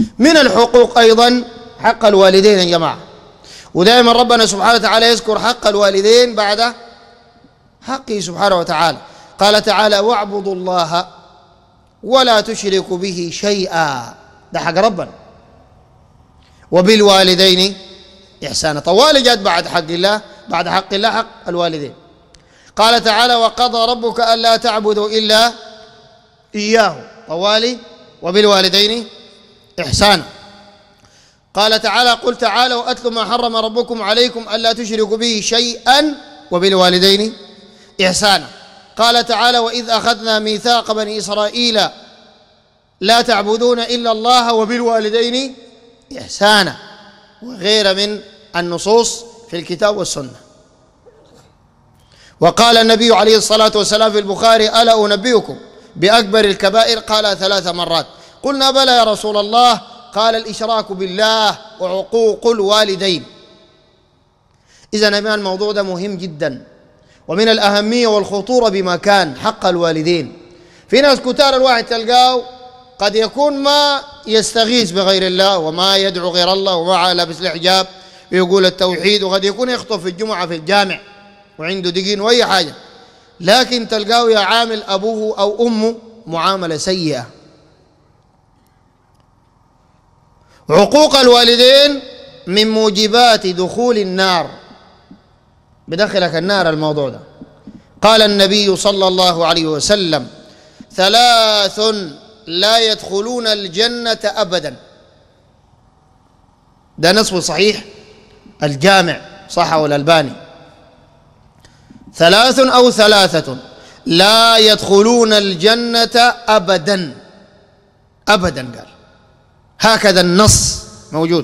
من الحقوق أيضا حق الوالدين يا جماعة، ودائما ربنا سبحانه وتعالى يذكر حق الوالدين بعد حقه سبحانه وتعالى. قال تعالى: واعبدوا الله ولا تشركوا به شيئا، ده حق ربنا. وبالوالدين إحسانا، طوال جت بعد حق الله، بعد حق الله حق الوالدين. قال تعالى: وقضى ربك ألا تعبدوا إلا إياه، طوالي وبالوالدين إحسانا. قال تعالى: قل تعالوا أتلوا ما حرم ربكم عليكم ألا تشركوا به شيئا وبالوالدين إحسانا. قال تعالى: وإذ أخذنا ميثاق بني إسرائيل لا تعبدون إلا الله وبالوالدين إحسانا، وغير من النصوص في الكتاب والسنة. وقال النبي عليه الصلاة والسلام في البخاري: ألا أنبئكم بأكبر الكبائر؟ قال 3 مرات. قلنا: بلى يا رسول الله. قال: الإشراك بالله وعقوق الوالدين. إذن الموضوع ده مهم جدا، ومن الأهمية والخطورة بمكان حق الوالدين. في ناس كتار الواحد تلقاه قد يكون ما يستغيث بغير الله وما يدعو غير الله وما لابس الحجاب ويقول التوحيد، وقد يكون يخطب في الجمعة في الجامع وعنده دقين وأي حاجة، لكن تلقاه يعامل أبوه أو أمه معاملة سيئة. عقوق الوالدين من موجبات دخول النار، بدخلك النار الموضوع ده. قال النبي صلى الله عليه وسلم: 3 لا يدخلون الجنة أبدا. ده نصف صحيح الجامع، صحه الألباني. 3 أو 3 لا يدخلون الجنة أبدا، أبدا قال، هكذا النص موجود.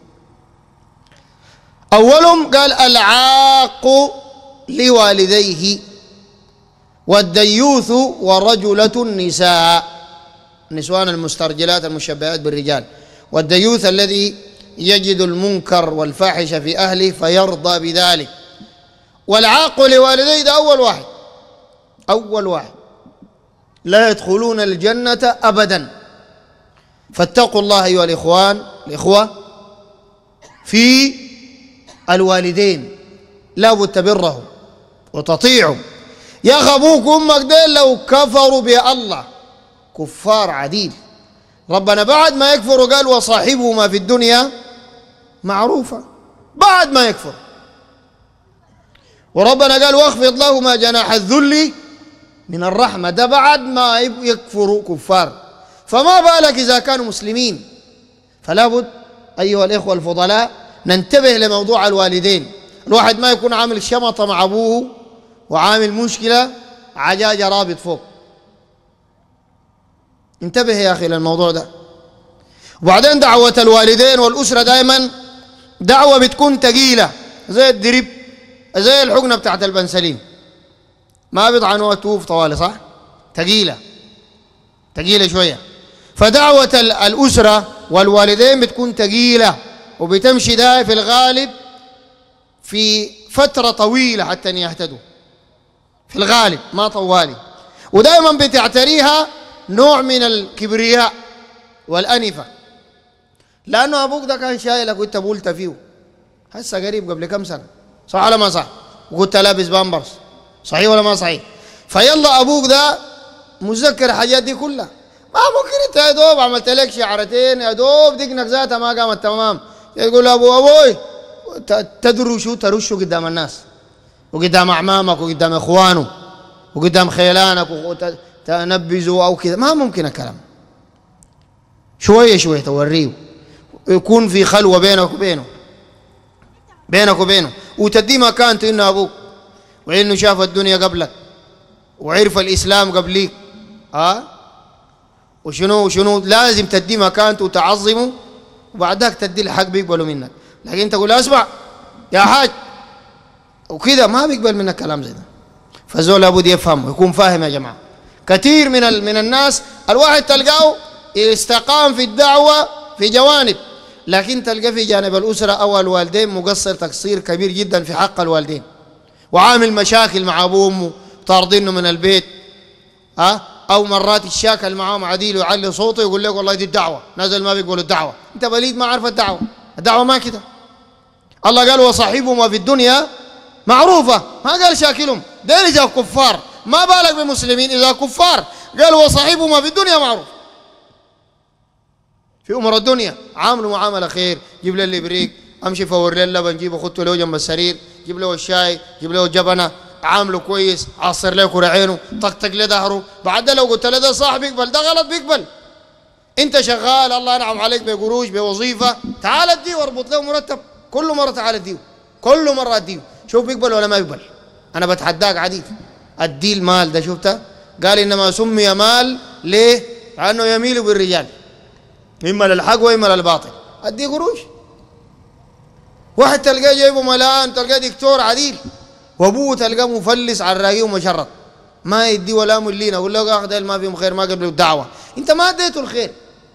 أولهم قال: العاق لوالديه، والديوث ورجلة النساء، النسوان المسترجلات المشبهات بالرجال، والديوث الذي يجد المنكر والفاحش في أهله فيرضى بذلك. والعاق لوالديه ده أول واحد، أول واحد لا يدخلون الجنة أبدا. فاتقوا الله أيها الإخوة في الوالدين، لا بد تبرهم وتطيعهم. يا أخي أبوك وأمك ديل لو كفروا بالله كفار عديد، ربنا بعد ما يكفروا قال: وصاحبهما في الدنيا معروفة، بعد ما يكفر. وربنا قال: واخفض لهما جناح الذل من الرحمة، ده بعد ما يكفروا كفار، فما بالك إذا كانوا مسلمين. فلا بد أيها الإخوة الفضلاء ننتبه لموضوع الوالدين. الواحد ما يكون عامل شمطة مع أبوه وعامل مشكلة عجاجة رابط فوق. انتبه يا أخي للموضوع ده. وبعدين دعوة الوالدين والأسرة دائما دعوة بتكون ثقيلة، زي الدريب، زي الحقنة بتاعت البنسلين، ما بيطعنوها توف طوالي، صح؟ ثقيلة، ثقيلة شوية. فدعوة الأسرة والوالدين بتكون ثقيلة، وبتمشي ده في الغالب في فترة طويلة حتى أن يهتدوا، في الغالب ما طوالي. ودائما بتعتريها نوع من الكبرياء والأنفة، لأنه أبوك ده كان شايلك وأنت بولت فيه، هسه قريب قبل كم سنة، صح ولا ما صح؟ وكنت لابس بامبرز، صحيح ولا ما صحيح؟ فيلا أبوك ده متذكر الحاجات دي كلها. ما ممكن أنت يا دوب عملت لك شعرتين يا دوب دقنك ذاتها ما قامت تمام، يقول أبوي تدرشوا ترشوا قدام الناس وقدام أعمامك وقدام إخوانه وقدام خيلانك وتنبذوا أو كذا، ما ممكن الكلام. شوية شوية توريه، يكون في خلوة بينك وبينه وتدي مكانته إنه أبوك، وإنه شاف الدنيا قبلك وعرف الإسلام قبليك، وشنو لازم تدي مكانته وتعظمه، وبعدك تدي الحق بيقبلوا منك. لكن انت تقول: اسمع يا حاج وكذا، ما بيقبل منك كلام زي ده. فزول لابد يفهم ويكون فاهم يا جماعه. كثير من الناس الواحد تلقاه استقام في الدعوه في جوانب، لكن تلقى في جانب الاسره او الوالدين مقصر تقصير كبير جدا في حق الوالدين، وعامل مشاكل مع ابوه وامه، طاردينه من البيت، أو مرات الشاكل معاهم عديل ويعلي صوته يقول لك والله دي الدعوة، نزل ما بيقول الدعوة، أنت بليد ما عارف الدعوة، الدعوة ما كده. الله قال وصاحبهما في الدنيا معروفة، ما قال شاكلهم، دين إذا كفار، ما بالك بمسلمين إذا كفار، قال وصاحبهما في الدنيا معروف. في أمور الدنيا عاملوا معاملة خير، جيب له الإبريق، أمشي فور له اللبن، جيبه خدته له جنب السرير، جيب له الشاي، جيب له جبنة، عامله كويس، عصر له كرة عينه، طقطق له ظهره، بعد لو قلت له ده صح بيقبل، ده غلط بيقبل. أنت شغال الله ينعم عليك بقروش بوظيفة، تعال اديه واربط له مرتب، كل مرة تعال اديه، كل مرة اديه، شوف بيقبل ولا ما بيقبل. أنا بتحداك عديد، اديه المال ده، شفته؟ قال إنما سمي مال ليه؟ لأنه يميل بالرجال، إما للحق وإما للباطل، اديه قروش. واحد تلقاه جايبه ملان، تلقاه دكتور عديل، وابوه تلقاه مفلس عراقي ومشرط، ما يدي ولا ملينا، اقول له اخذ ما فيهم خير، ما قبلوا الدعوه، انت ما اديته الخير.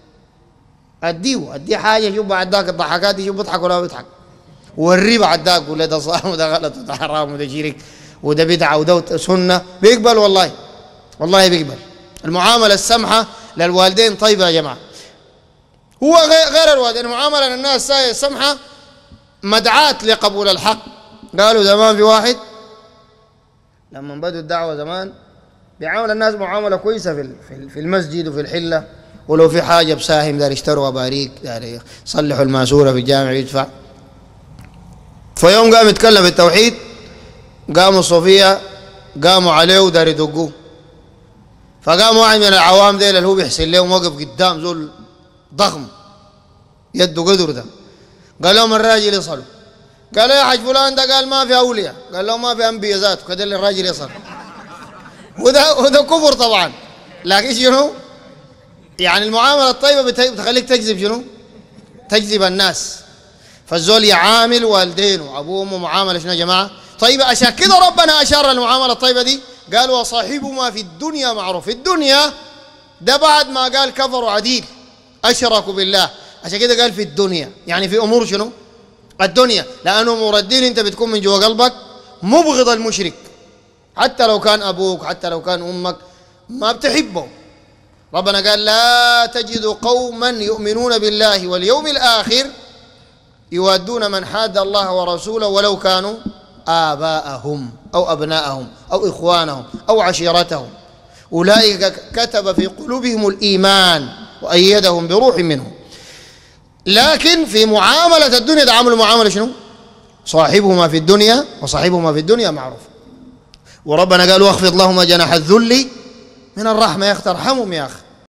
اديه حاجه، شوف بعد ذاك الضحكات، يشوف بيضحك ولا بيضحك، وريه بعد ذاك، قول له ده صح وده غلط وده حرام وده شرك وده بدعه وده سنه، بيقبل والله، والله بيقبل. المعامله السمحه للوالدين طيبه يا جماعه. هو غير الوالدين، المعامله للناس السمحه مدعاة لقبول الحق. قالوا زمان في واحد لما بدوا الدعوة زمان بيعامل الناس معاملة كويسة في المسجد وفي الحلة، ولو في حاجة بساهم دار يشتروا باريك، دار يصلحوا الماسورة في الجامع يدفع. فيوم قام يتكلم في التوحيد، قاموا الصوفية قاموا عليه ودار يدقوه، فقام واحد من العوام ديل اللي هو بيحسن لهم وقف قدام زول ضخم يده قدر ده، قال لهم الراجل يصلوا، قال يا حاج فلان ده، قال ما في اولياء، قال له ما في انبياء ذاته، كده اللي الراجل يصل. وده كفر طبعا، لكن شنو؟ يعني المعامله الطيبه بتخليك تجذب شنو؟ تجذب الناس. فالزول يعامل والدينه ابوه وامه معامله شنو يا جماعه؟ طيبه. عشان كده ربنا اشار للمعامله الطيبه دي، قال وصاحبهما في الدنيا معروف. في الدنيا ده بعد ما قال كفروا عديل اشركوا بالله، عشان كده قال في الدنيا، يعني في امور شنو؟ الدنيا، لانه امور الدين انت بتكون من جوا قلبك مبغض المشرك، حتى لو كان ابوك، حتى لو كان امك، ما بتحبه. ربنا قال لا تجد قوما يؤمنون بالله واليوم الاخر يوادون من حاد الله ورسوله ولو كانوا آباءهم أو أبناءهم أو إخوانهم أو عشيرتهم أولئك كتب في قلوبهم الإيمان وأيدهم بروح منه. لكن في معاملة الدنيا تعاملوا معاملة شنو؟ صاحبهما في الدنيا وصاحبهما في الدنيا معروف. وربنا قال واخفض لهما جناح الذل من الرحمة، يا أخي ترحمهم يا أخي.